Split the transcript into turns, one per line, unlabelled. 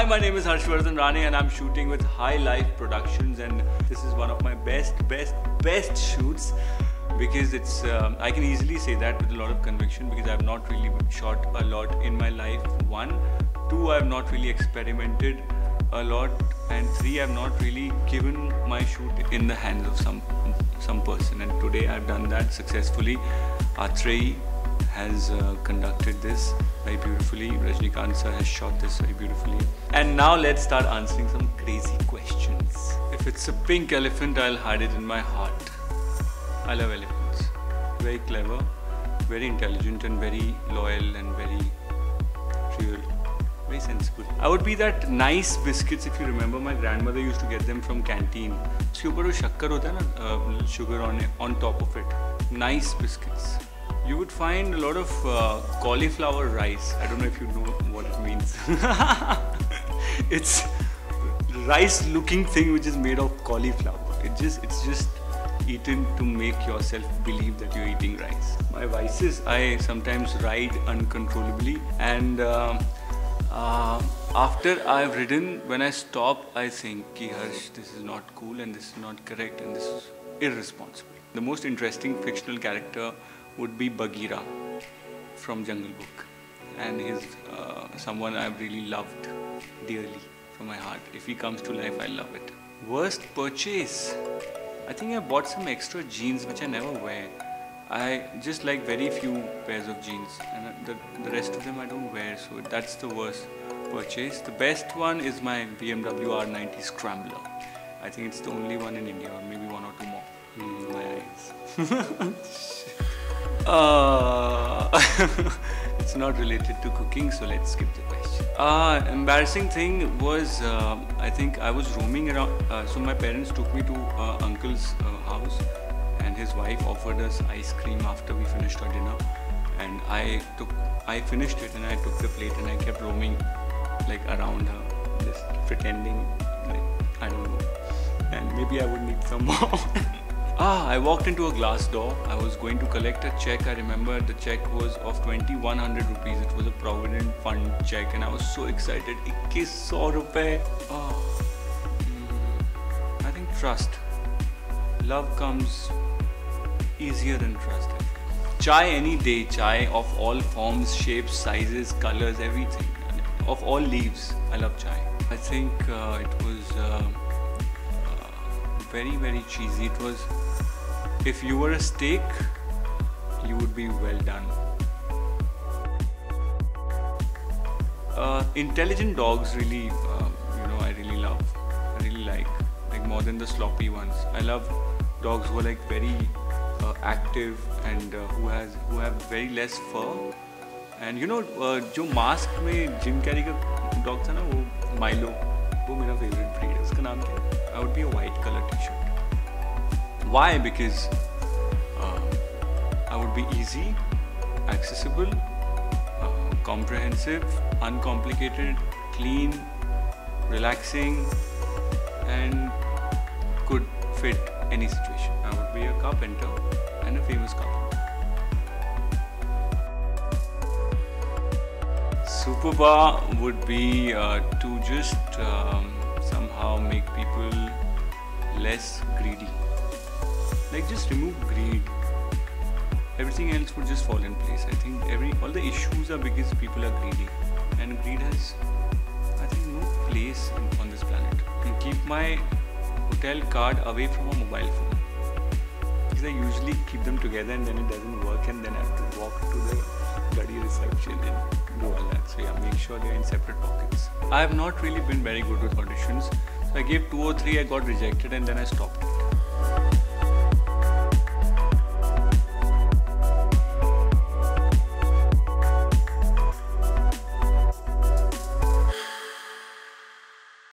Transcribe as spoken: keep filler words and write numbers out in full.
my name is Harshvardhan Rane and I'm shooting with Hilife Productions, and this is one of my best, best, best shoots because it's, um, I can easily say that with a lot of conviction because I've not really shot a lot in my life. One, two, I've not really experimented a lot, and three, I've not really given my shoot in the hands of some some person, and today I've done that successfully. Atreyi has uh, conducted this very beautifully. Rajnikant sir has shot this very beautifully. And now let's start answering some crazy questions. If it's a pink elephant, I'll hide it in my heart. I love elephants. Very clever, very intelligent, and very loyal and very real. Very sensible. I would be that nice biscuits. If you remember, my grandmother used to get them from canteen. उसके ऊपर वो शक्कर होता है ना, sugar on on top of it. Nice biscuits. You would find a lot of uh, cauliflower rice. I don't know if you know what it means. It's rice-looking thing which is made of cauliflower. It just it's just eaten to make yourself believe that you're eating rice. My vices: I sometimes ride uncontrollably, and uh, uh, after I've ridden, when I stop, I think, "Ki Harsh, this is not cool, and this is not correct, and this is irresponsible." The most interesting fictional character would be Bagheera from Jungle Book, and he's uh, someone I've really loved dearly from my heart. If he comes to life, I love it. Worst purchase? I think I bought some extra jeans which I never wear. I just like very few pairs of jeans, and the, the rest of them I don't wear, so that's the worst purchase. The best one is my B M W R ninety Scrambler. I think it's the only one in India, or maybe one or two more. Mm, my eyes. Uh, it's not related to cooking, so let's skip the question. Uh, embarrassing thing was, uh, I think I was roaming around. Uh, so my parents took me to uh, uncle's uh, house, and his wife offered us ice cream after we finished our dinner. And I took, I finished it, and I took the plate, and I kept roaming like around her, just pretending like I don't know. And maybe I would need some more. Ah, I walked into a glass door. I was going to collect a check. I remember the check was of twenty-one hundred rupees. It was a Provident Fund check, and I was so excited. twenty-one hundred rupees. Oh, mm, I think trust. Love comes easier than trust. Chai any day. Chai of all forms, shapes, sizes, colors, everything. Of all leaves. I love chai. I think uh, it was uh, uh, very, very cheesy. It was, if you were a steak, you would be well done. Uh, intelligent dogs really, uh, you know, I really love. I really like, like more than the sloppy ones. I love dogs who are like very uh, active and uh, who has who have very less fur. And you know, uh, जो mask में Jim Carrey का dog था ना, वो Milo, वो मेरा favorite breed है. उसका नाम क्या है? I would be a white color t-shirt. Why? Because uh, I would be easy, accessible, uh, comprehensive, uncomplicated, clean, relaxing, and could fit any situation. I would be a carpenter and a famous carpenter. Superpower would be uh, to just um, somehow make people less greedy. Like just remove greed. Everything else would just fall in place. I think every all the issues are because people are greedy, and greed has, I think, no place in, on this planet. And keep my hotel card away from a mobile phone, because I usually keep them together and then it doesn't work, and then I have to walk to the bloody reception and do all that. So yeah, make sure they're in separate pockets. I have not really been very good with auditions. So I gave two or three, I got rejected, and then I stopped.